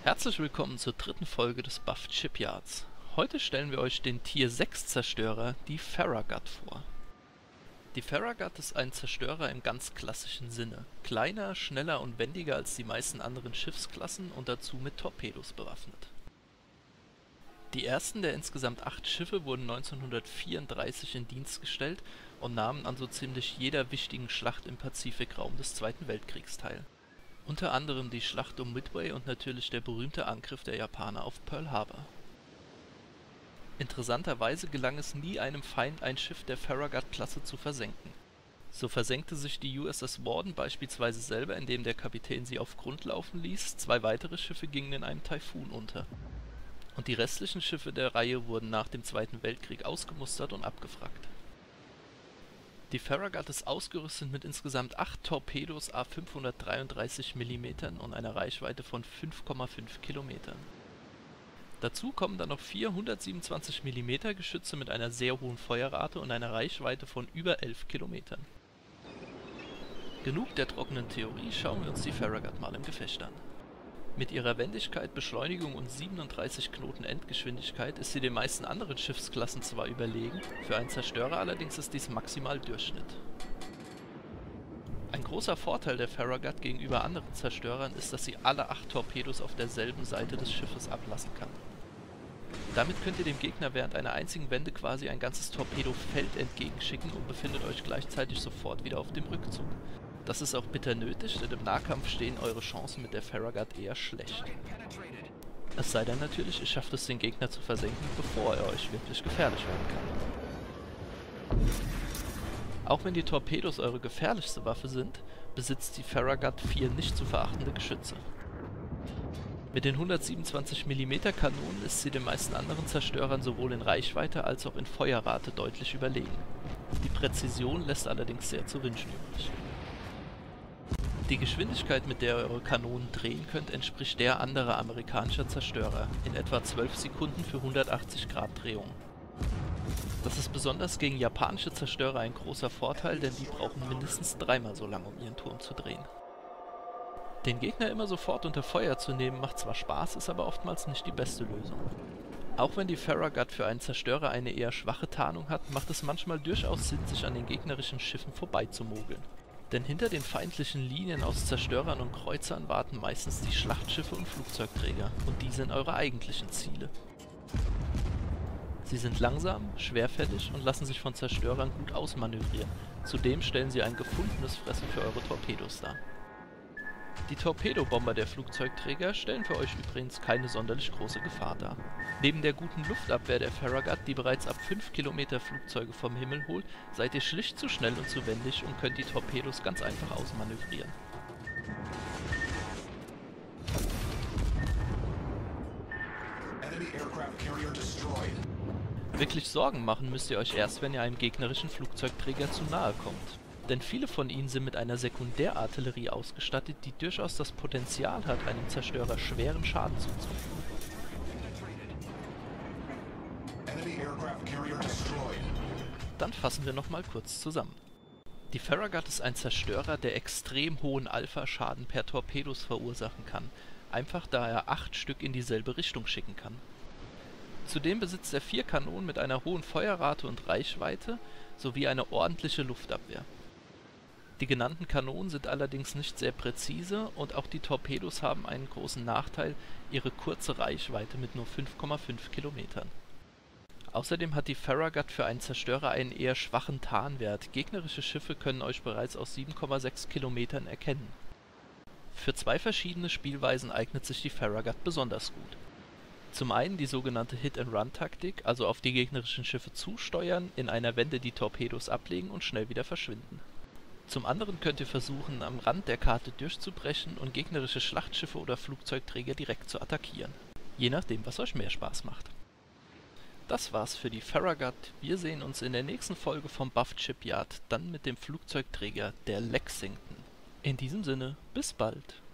Herzlich willkommen zur dritten Folge des Buffed Shipyards. Heute stellen wir euch den Tier 6 Zerstörer, die Farragut, vor. Die Farragut ist ein Zerstörer im ganz klassischen Sinne. Kleiner, schneller und wendiger als die meisten anderen Schiffsklassen und dazu mit Torpedos bewaffnet. Die ersten der insgesamt 8 Schiffe wurden 1934 in Dienst gestellt und nahmen an so ziemlich jeder wichtigen Schlacht im Pazifikraum des Zweiten Weltkriegs teil. Unter anderem die Schlacht um Midway und natürlich der berühmte Angriff der Japaner auf Pearl Harbor. Interessanterweise gelang es nie einem Feind, ein Schiff der Farragut-Klasse zu versenken. So versenkte sich die USS Warden beispielsweise selber, indem der Kapitän sie auf Grund laufen ließ, 2 weitere Schiffe gingen in einem Taifun unter. Und die restlichen Schiffe der Reihe wurden nach dem Zweiten Weltkrieg ausgemustert und abgewrackt. Die Farragut ist ausgerüstet mit insgesamt 8 Torpedos à 533 mm und einer Reichweite von 5,5 Kilometern. Dazu kommen dann noch 4 127 mm Geschütze mit einer sehr hohen Feuerrate und einer Reichweite von über 11 Kilometern. Genug der trockenen Theorie, schauen wir uns die Farragut mal im Gefecht an. Mit ihrer Wendigkeit, Beschleunigung und 37 Knoten Endgeschwindigkeit ist sie den meisten anderen Schiffsklassen zwar überlegen, für einen Zerstörer allerdings ist dies maximal Durchschnitt. Ein großer Vorteil der Farragut gegenüber anderen Zerstörern ist, dass sie alle 8 Torpedos auf derselben Seite des Schiffes ablassen kann. Damit könnt ihr dem Gegner während einer einzigen Wende quasi ein ganzes Torpedofeld entgegenschicken und befindet euch gleichzeitig sofort wieder auf dem Rückzug. Das ist auch bitter nötig, denn im Nahkampf stehen eure Chancen mit der Farragut eher schlecht. Es sei denn natürlich, ihr schafft es, den Gegner zu versenken, bevor er euch wirklich gefährlich werden kann. Auch wenn die Torpedos eure gefährlichste Waffe sind, besitzt die Farragut 4 nicht zu verachtende Geschütze. Mit den 127 mm Kanonen ist sie den meisten anderen Zerstörern sowohl in Reichweite als auch in Feuerrate deutlich überlegen. Die Präzision lässt allerdings sehr zu wünschen übrig. Die Geschwindigkeit, mit der ihr eure Kanonen drehen könnt, entspricht der anderer amerikanischer Zerstörer, in etwa 12 Sekunden für 180 Grad Drehung. Das ist besonders gegen japanische Zerstörer ein großer Vorteil, denn die brauchen mindestens 3-mal so lange, um ihren Turm zu drehen. Den Gegner immer sofort unter Feuer zu nehmen, macht zwar Spaß, ist aber oftmals nicht die beste Lösung. Auch wenn die Farragut für einen Zerstörer eine eher schwache Tarnung hat, macht es manchmal durchaus Sinn, sich an den gegnerischen Schiffen vorbeizumogeln. Denn hinter den feindlichen Linien aus Zerstörern und Kreuzern warten meistens die Schlachtschiffe und Flugzeugträger, und die sind eure eigentlichen Ziele. Sie sind langsam, schwerfällig und lassen sich von Zerstörern gut ausmanövrieren, zudem stellen sie ein gefundenes Fressen für eure Torpedos dar. Die Torpedobomber der Flugzeugträger stellen für euch übrigens keine sonderlich große Gefahr dar. Neben der guten Luftabwehr der Farragut, die bereits ab 5 Kilometer Flugzeuge vom Himmel holt, seid ihr schlicht zu schnell und zu wendig und könnt die Torpedos ganz einfach ausmanövrieren. Wirklich Sorgen machen müsst ihr euch erst, wenn ihr einem gegnerischen Flugzeugträger zu nahe kommt. Denn viele von ihnen sind mit einer Sekundärartillerie ausgestattet, die durchaus das Potenzial hat, einem Zerstörer schweren Schaden zuzufügen. Dann fassen wir nochmal kurz zusammen. Die Farragut ist ein Zerstörer, der extrem hohen Alpha-Schaden per Torpedos verursachen kann, einfach da er 8 Stück in dieselbe Richtung schicken kann. Zudem besitzt er 4 Kanonen mit einer hohen Feuerrate und Reichweite sowie eine ordentliche Luftabwehr. Die genannten Kanonen sind allerdings nicht sehr präzise und auch die Torpedos haben einen großen Nachteil, ihre kurze Reichweite mit nur 5,5 Kilometern. Außerdem hat die Farragut für einen Zerstörer einen eher schwachen Tarnwert, gegnerische Schiffe können euch bereits aus 7,6 Kilometern erkennen. Für 2 verschiedene Spielweisen eignet sich die Farragut besonders gut. Zum einen die sogenannte Hit-and-Run-Taktik, also auf die gegnerischen Schiffe zusteuern, in einer Wende die Torpedos ablegen und schnell wieder verschwinden. Zum anderen könnt ihr versuchen, am Rand der Karte durchzubrechen und gegnerische Schlachtschiffe oder Flugzeugträger direkt zu attackieren. Je nachdem, was euch mehr Spaß macht. Das war's für die Farragut. Wir sehen uns in der nächsten Folge vom Buffed Shipyard, dann mit dem Flugzeugträger der Lexington. In diesem Sinne, bis bald.